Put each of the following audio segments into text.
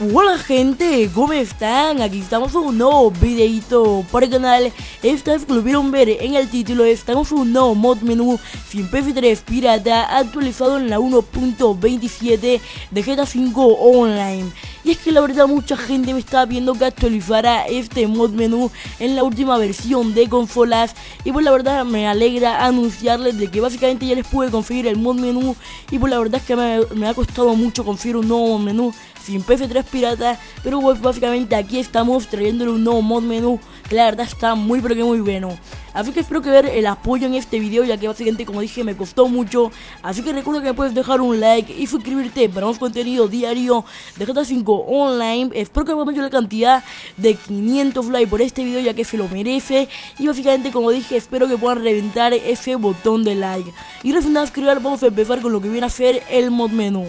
Hola gente, ¿cómo están? Aquí estamos en un nuevo videito para el canal. Esta vez que lo vieron ver en el título, estamos en un nuevo mod menú sin PS3 pirata actualizado en la 1.27 de GTA V Online. Y es que la verdad mucha gente me estaba viendo que actualizara este mod menú en la última versión de consolas. Y pues la verdad me alegra anunciarles de que básicamente ya les pude conseguir el mod menú. Y pues la verdad es que me ha costado mucho conseguir un nuevo mod menú sin PS3 pirata, pero pues básicamente aquí estamos trayéndole un nuevo mod menú que la verdad está muy pero que muy bueno. Así que espero que ver el apoyo en este video, ya que básicamente como dije me costó mucho. Así que recuerda que me puedes dejar un like y suscribirte para más contenido diario de GTA V Online. Espero que vamos a la cantidad de 500 likes por este video, ya que se lo merece. Y básicamente como dije, espero que puedan reventar ese botón de like. Y sin nada escribir, vamos a empezar con lo que viene a ser el mod menú.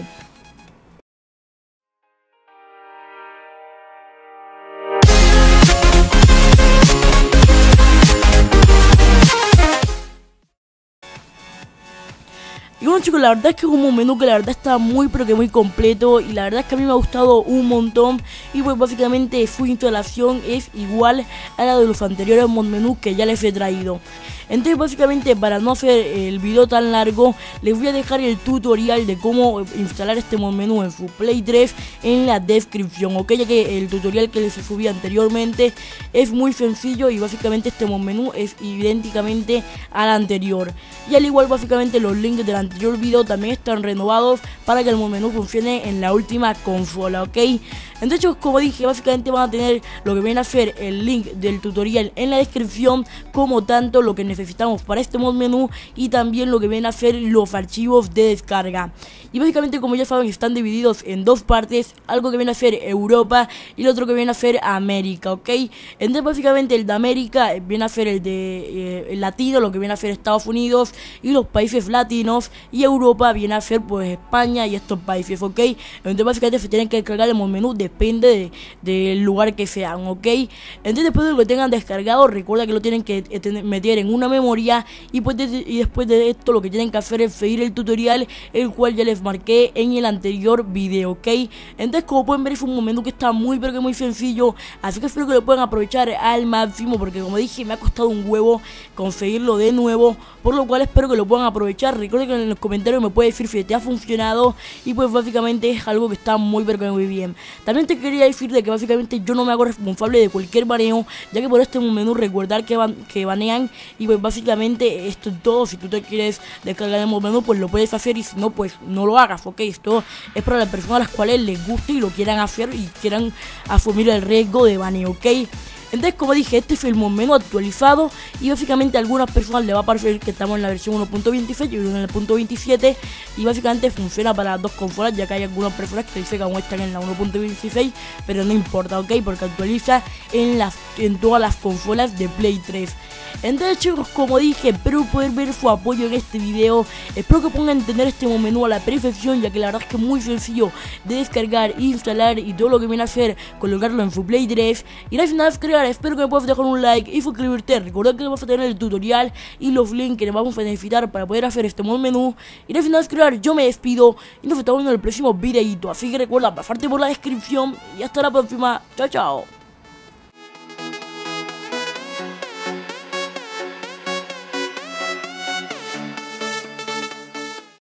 Y bueno chicos, la verdad es que es un menú que la verdad está muy pero que muy completo. Y la verdad es que a mí me ha gustado un montón. Y pues básicamente su instalación es igual a la de los anteriores mod menús que ya les he traído. Entonces básicamente, para no hacer el video tan largo, les voy a dejar el tutorial de cómo instalar este mod menú en su Play 3 en la descripción, ok, ya que el tutorial que les subí anteriormente es muy sencillo y básicamente este mod menú es idénticamente al anterior. Y al igual básicamente los links del anterior video también están renovados para que el mod menú funcione en la última consola, ok. Entonces como dije, básicamente van a tener lo que viene a ser el link del tutorial en la descripción, como tanto lo que necesitamos para este mod menú y también lo que viene a ser los archivos de descarga. Y básicamente, como ya saben, están divididos en dos partes, algo que viene a ser Europa y el otro que viene a ser América, ok. Entonces básicamente el de América viene a ser el de el latino, lo que viene a ser Estados Unidos y los países latinos, y Europa viene a ser pues España y estos países, ok. Entonces básicamente se tienen que descargar el mod menú, depende del lugar que sean, ok. Entonces después de que lo tengan descargado, recuerda que lo tienen que meter en una memoria y después de esto lo que tienen que hacer es seguir el tutorial, el cual ya les marqué en el anterior video, ok. Entonces como pueden ver es un menú que está muy pero que muy sencillo, así que espero que lo puedan aprovechar al máximo, porque como dije me ha costado un huevo conseguirlo de nuevo, por lo cual espero que lo puedan aprovechar. Recuerda que en los comentarios me puedes decir si te ha funcionado, y pues básicamente es algo que está muy pero que muy bien. También te quería decir de que básicamente yo no me hago responsable de cualquier baneo, ya que por este menú recordar que banean. Y pues básicamente esto es todo. Si tú te quieres descargar el mod menú, pues lo puedes hacer, y si no, pues no lo hagas, ok. Esto es para las personas a las cuales les guste y lo quieran hacer y quieran asumir el riesgo de baneo, ok. Entonces como dije, este es el mod menú actualizado, y básicamente a algunas personas les va a parecer que estamos en la versión 1.26 y en el punto 27, y básicamente funciona para las dos consolas, ya que hay algunas personas que dicen que aún están en la 1.26, pero no importa, ok, porque actualiza en todas las consolas de Play 3. Entonces chicos, como dije, espero poder ver su apoyo en este video. Espero que puedan entender este mod menú a la perfección, ya que la verdad es que es muy sencillo de descargar, instalar, y todo lo que viene a hacer colocarlo en su Play 3. Y no hay nada que crear, espero que me puedas dejar un like y suscribirte. Recuerda que vamos a tener el tutorial y los links que nos vamos a necesitar para poder hacer este mod menú. Y no hay nada que crear, yo me despido y nos vemos en el próximo videito. Así que recuerda pasarte por la descripción y hasta la próxima. Chao, chao.